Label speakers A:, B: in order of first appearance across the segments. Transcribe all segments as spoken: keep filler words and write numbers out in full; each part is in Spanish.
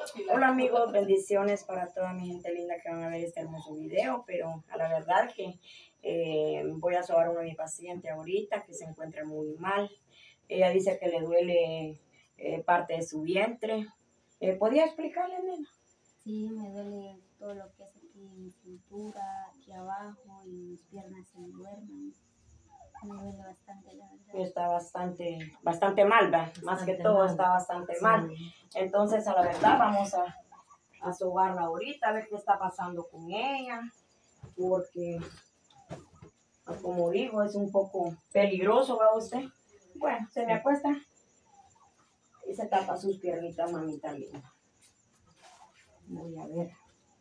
A: Hola amigos, bendiciones para toda mi gente linda que van a ver este hermoso video, pero a la verdad que eh, voy a sobar a uno de mis pacientes ahorita que se encuentra muy mal. Ella dice que le duele eh, parte de su vientre. Eh, ¿Podría explicarle, nena?
B: Sí, me duele todo lo que es aquí en mi cintura, aquí abajo, y mis piernas se me duermen. Me duele bastante, la verdad.
A: Está bastante, bastante mal, ¿verdad? Más
B: Bastante
A: que todo
B: mal.
A: está bastante
B: Sí.
A: mal. Entonces, a la verdad, vamos a, a sobarla ahorita, a ver qué está pasando con ella, porque, como digo, es un poco peligroso, ¿va usted? Bueno, se me acuesta y se tapa sus piernitas, mamita linda. Voy a ver.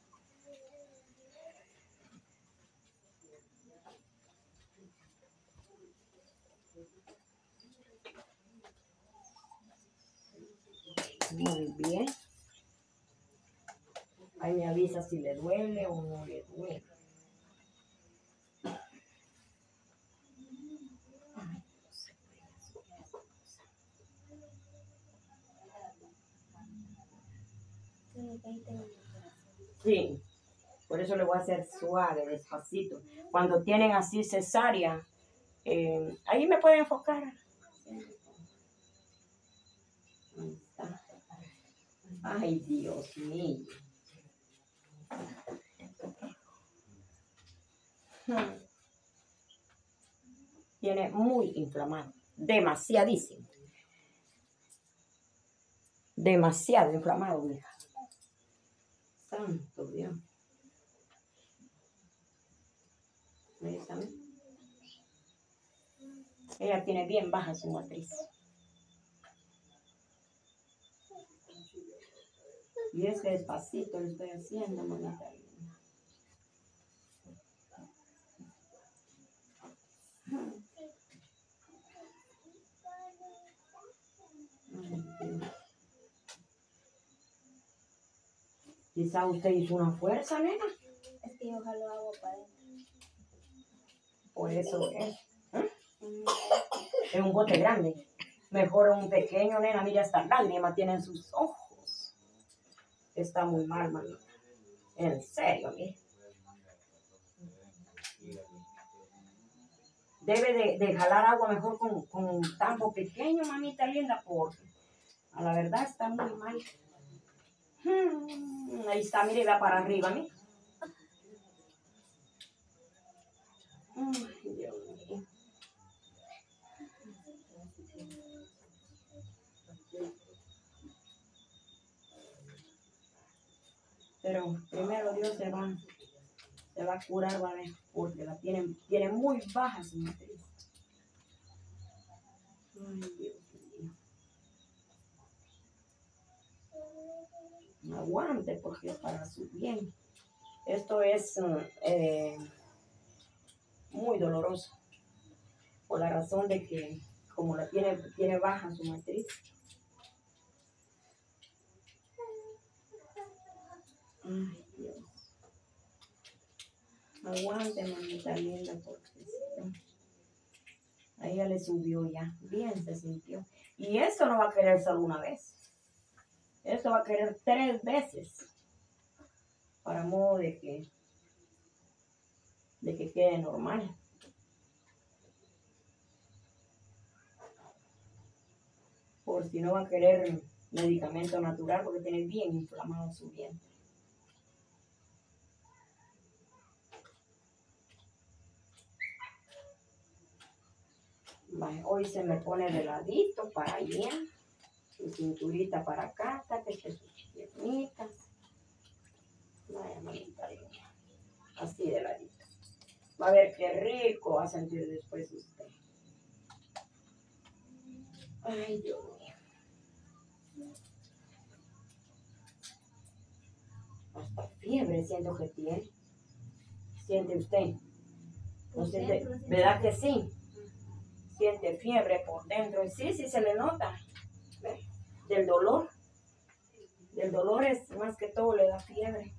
A: Muy bien. Ahí me avisa si le duele o no le duele. Sí, por eso le voy a hacer suave, despacito. Cuando tienen así cesárea, eh, ahí me pueden enfocar. Ahí está. Ay, Dios mío. Hmm. Tiene muy inflamado, demasiadísimo. Demasiado inflamado, mija. Santo Dios. Ahí está. Ella tiene bien baja su matriz. Y es que despacito lo estoy haciendo, mamita linda. Quizá usted hizo una fuerza, nena.
B: Es que yo jalo agua para adentro.
A: Por eso es. ¿Eh? Es un bote grande. Mejor un pequeño, nena. Mira, hasta lágrimas tienen sus ojos. Está muy mal, mamita. En serio, mire. Debe de, de jalar agua mejor con, con un tambo pequeño, mamita linda, porque a la verdad está muy mal. Hmm, ahí está, mire, va para arriba, mire. Ay, Dios mío. Pero primero Dios se va, se va a curar, va a ver, porque la tienen, tiene muy baja su matriz. Ay, Dios mío. Aguante, porque es para su bien. Esto es eh, muy doloroso, por la razón de que como la tiene, tiene baja su matriz. Ay, Dios. Aguante, mamita linda, porque sí, a ella le subió ya. Bien se sintió. Y esto no va a querer solo una vez. Esto va a querer tres veces. Para modo de que, de que quede normal. Por si no va a querer medicamento natural, porque tiene bien inflamado su vientre. Vale, hoy se me pone de ladito para allá, su cinturita para acá, tápese sus piernitas. Vaya, mamita linda. Así de ladito. Va a ver qué rico va a sentir después usted. Ay, Dios mío. Hasta fiebre siento que tiene. ¿Siente usted? ¿No siente? ¿Verdad que sí? Siente fiebre por dentro. Sí, sí se le nota. ¿Ve? Del dolor. Del dolor es más que todo le da fiebre.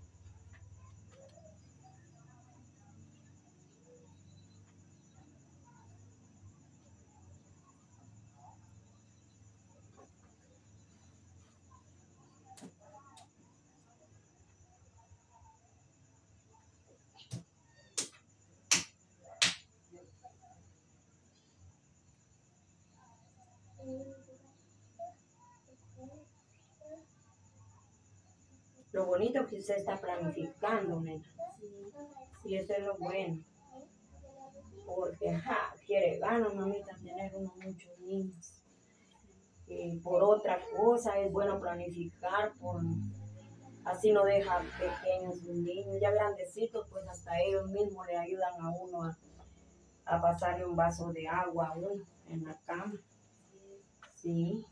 A: Lo bonito es que usted está planificando, nena.
B: Sí.
A: Y eso es lo bueno. Porque, ajá, quiere ganas, mamita, tener unos muchos niños. Y por otra cosa es bueno planificar, por así no deja pequeños los niños. Ya grandecitos, pues hasta ellos mismos le ayudan a uno a, a pasarle un vaso de agua a uno en la cama. Sí.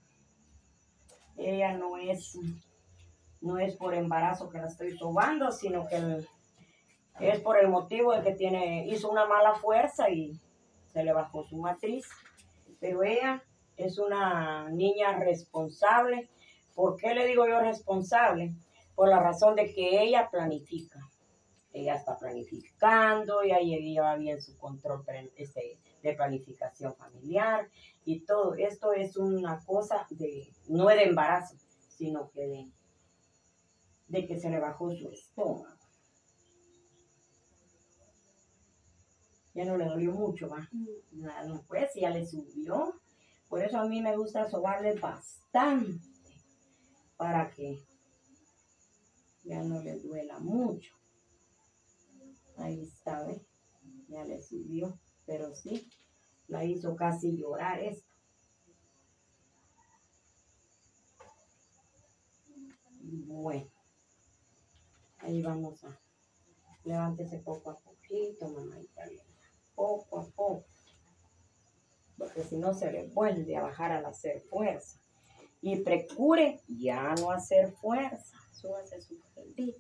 A: Ella no es, no es por embarazo que la estoy sobando, sino que el, es por el motivo de que tiene, hizo una mala fuerza y se le bajó su matriz. Pero ella es una niña responsable. ¿Por qué le digo yo responsable? Por la razón de que ella planifica. Ella está planificando, ella lleva bien su control este, de planificación familiar y todo. Esto es una cosa de, no de embarazo, sino que de, de que se le bajó su estómago. Ya no le dolió mucho, ¿va? No, pues ya le subió. Por eso a mí me gusta sobarle bastante, para que ya no le duela mucho. Ahí está, ¿ves? Ya le subió, pero sí, la hizo casi llorar esto. Bueno, ahí vamos a, levántese poco a poquito, mamadita linda, poco a poco, porque si no se le vuelve a bajar al hacer fuerza. Y procure ya no hacer fuerza, súbase su faldita.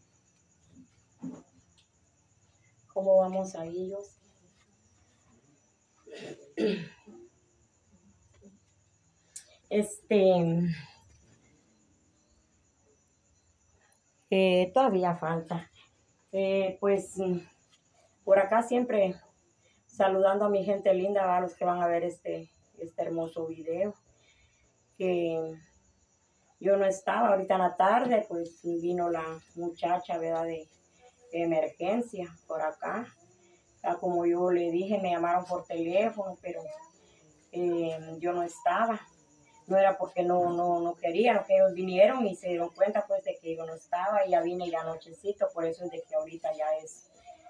A: ¿Cómo vamos a ellos? Este, eh, todavía falta. Eh, pues por acá siempre saludando a mi gente linda, a los que van a ver este, este hermoso video. Que yo no estaba ahorita en la tarde, pues vino la muchacha, ¿verdad? De, de emergencia por acá. Ya como yo le dije, me llamaron por teléfono, pero eh, yo no estaba. No era porque no, no, no querían, que ellos vinieron y se dieron cuenta pues de que yo no estaba y ya vine ya anochecito, por eso es de que ahorita ya es,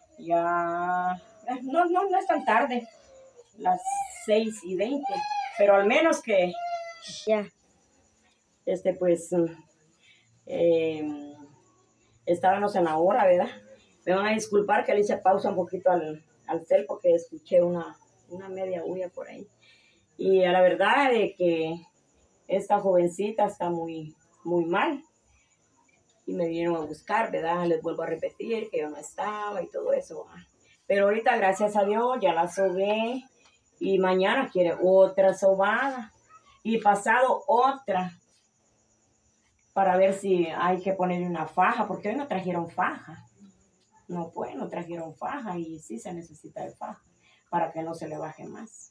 A: ya, no, no, no es tan tarde, las seis y veinte, pero al menos que ya, este pues, eh, estábamos en la hora, ¿verdad? Me van a disculpar que le hice pausa un poquito al, al cel porque escuché una, una media bulla por ahí. Y a la verdad de que esta jovencita está muy, muy mal. Y me vinieron a buscar, ¿verdad? Les vuelvo a repetir que yo no estaba y todo eso. ¿verdad? Pero ahorita, gracias a Dios, ya la sobé. Y mañana quiere otra sobada. Y pasado otra. Para ver si hay que ponerle una faja. Porque hoy no trajeron faja. No, pues, no trajeron faja. Y sí se necesita de faja. Para que no se le baje más.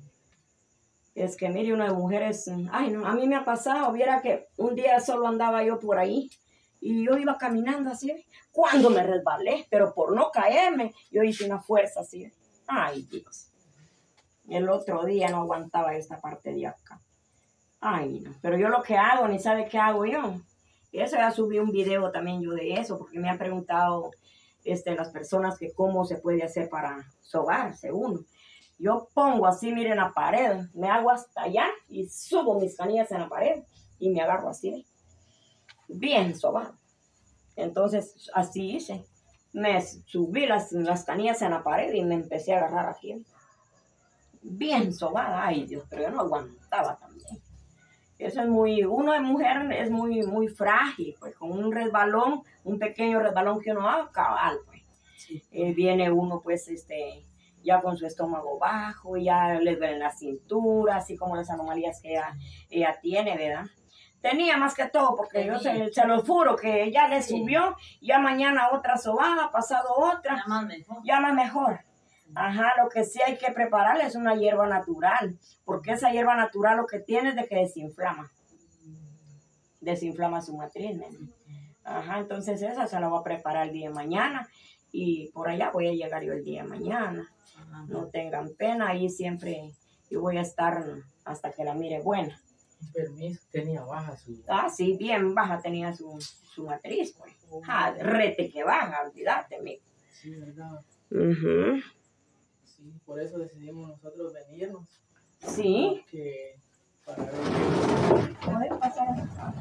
A: Es que mire, una de mujeres, ay no, a mí me ha pasado, viera que un día solo andaba yo por ahí y yo iba caminando así, cuando me resbalé, pero por no caerme, yo hice una fuerza así, ay Dios. El otro día no aguantaba esta parte de acá, ay no, pero yo lo que hago, ni sabe qué hago yo. Y eso ya subí un video también yo de eso, porque me han preguntado este, las personas que cómo se puede hacer para sobarse uno. Yo pongo así, miren, la pared, me hago hasta allá y subo mis canillas en la pared y me agarro así, bien sobado. Entonces, así hice. Me subí las, las canillas en la pared y me empecé a agarrar aquí. Bien sobada, ay Dios, pero yo no aguantaba también. Eso es muy, uno de mujer es muy, muy frágil, pues con un resbalón, un pequeño resbalón que uno haga, cabal, pues. Sí. Eh, viene uno, pues, este... ya con su estómago bajo, ya le duele la cintura, así como las anomalías que ella, ella tiene, ¿verdad? Tenía más que todo, porque Tenía. yo se, se lo juro que ya le subió, sí. ya mañana otra sobada, pasado otra, ya más mejor. Ya más mejor. Ajá, lo que sí hay que prepararle es una hierba natural, porque esa hierba natural lo que tiene es de que desinflama. Desinflama su matriz, ¿no? Ajá, entonces esa se la voy a preparar el día de mañana. Y por allá voy a llegar yo el día de mañana. No tengan pena, ahí siempre yo voy a estar hasta que la mire buena.
C: Un permiso, tenía baja su...
A: Ah, sí, bien baja tenía su, su matriz, pues. Ah, rete que baja, olvídate, mijo.
C: Sí, ¿verdad?
A: Uh-huh.
C: Sí, por eso decidimos nosotros venirnos.
A: Sí.
C: Porque para ver...
A: ¿Puede pasar acá?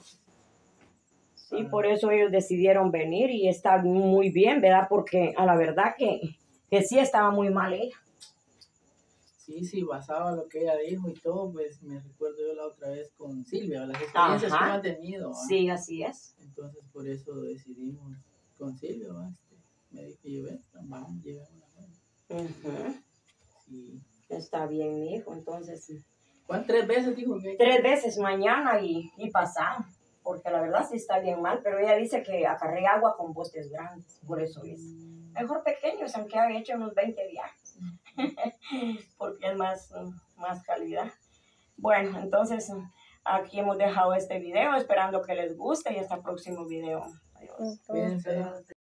A: Sí, por eso ellos decidieron venir y está muy bien, ¿verdad? Porque a la verdad que, que sí estaba muy mal ella.
C: Sí, sí, basado en lo que ella dijo y todo, pues me recuerdo yo la otra vez con Silvia, las experiencias
A: Ajá.
C: que ha tenido. ¿va?
A: Sí, así es.
C: Entonces por eso decidimos con Silvia, ¿va? Este, me dijo, yo ven, vamos, llevemos la mano.
A: Uh-huh.
C: Sí.
A: Está bien, mijo, entonces.
C: ¿Cuántas tres veces dijo que?
A: Tres veces mañana y, y pasado, porque la verdad sí está bien mal, pero ella dice que acarrea agua con botes grandes, por eso es. Mejor pequeños, aunque haya hecho unos veinte viajes, porque es más, más calidad. Bueno, entonces aquí hemos dejado este video, esperando que les guste y hasta el próximo video. Adiós.
C: Cuídense.